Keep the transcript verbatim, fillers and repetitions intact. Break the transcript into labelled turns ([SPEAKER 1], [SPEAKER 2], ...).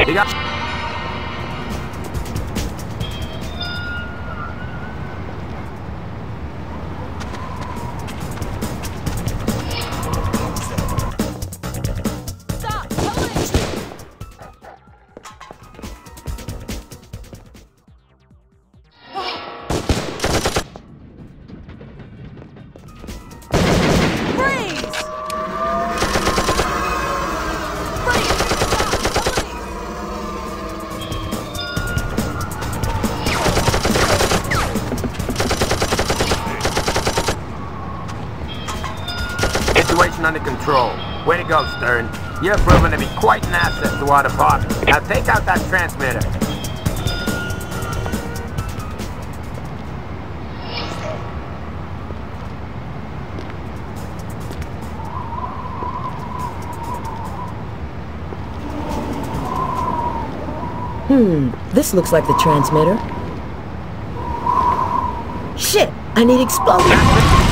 [SPEAKER 1] You got... Situation under control. Way to go, Stern. You're proven to be quite an asset to our department. Now take out that transmitter.
[SPEAKER 2] Hmm, this looks like the transmitter. Shit! I need explosives!